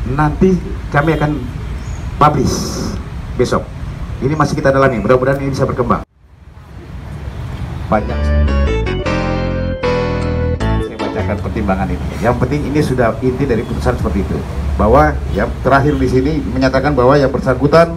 nanti kami akan publish besok. Ini masih kita dalami, mudah-mudahan ini bisa berkembang. Banyak saya bacakan pertimbangan ini. Yang penting ini sudah inti dari putusan seperti itu, bahwa yang terakhir di sini menyatakan bahwa yang bersangkutan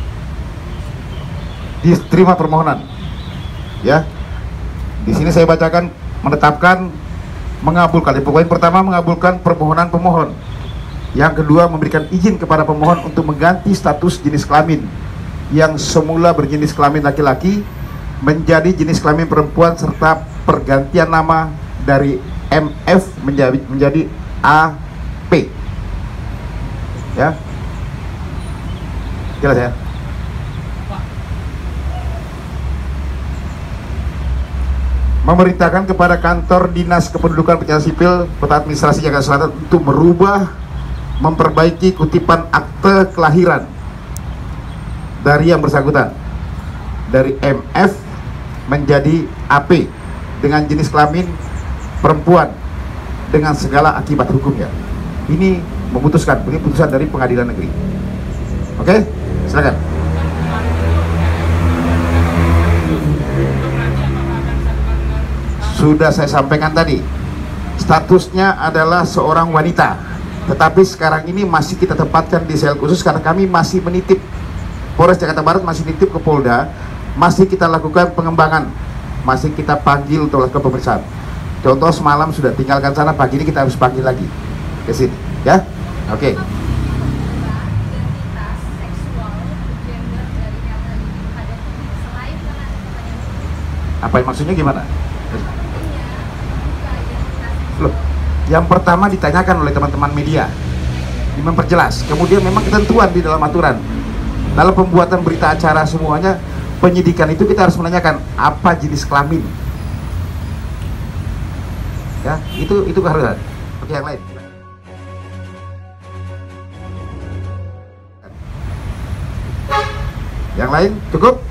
diterima permohonan. Ya, di sini saya bacakan menetapkan, mengabulkan. Poin pertama mengabulkan permohonan pemohon. Yang kedua memberikan izin kepada pemohon untuk mengganti status jenis kelamin yang semula berjenis kelamin laki-laki menjadi jenis kelamin perempuan, serta pergantian nama dari MF menjadi AP. Ya, jelas ya. Memerintahkan kepada kantor Dinas Kependudukan Pencatatan Sipil Kota Administrasi Jakarta Selatan untuk merubah, memperbaiki kutipan akte kelahiran dari yang bersangkutan dari MF menjadi AP dengan jenis kelamin perempuan dengan segala akibat hukumnya. Ini memutuskan, ini putusan dari Pengadilan Negeri. Oke, silakan. Sudah saya sampaikan tadi, statusnya adalah seorang wanita, tetapi sekarang ini masih kita tempatkan di sel khusus karena kami masih menitip, Polres Jakarta Barat masih nitip ke Polda, masih kita lakukan pengembangan, masih kita panggil untuk lakukan pemeriksaan. Contoh semalam sudah tinggalkan sana, pagi ini kita harus panggil lagi ke sini, ya. Oke. Apa yang maksudnya gimana? Loh, yang pertama ditanyakan oleh teman-teman media, memperjelas. Kemudian memang ketentuan di dalam aturan, dalam pembuatan berita acara semuanya, penyidikan itu kita harus menanyakan apa jenis kelamin. Ya, itu keharusan. Oke, yang lain. Yang lain cukup?